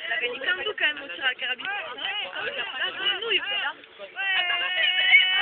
Elle a gagné plein de dos quand même au tir à la carabine. Ah, c'est une nouille, peut-être.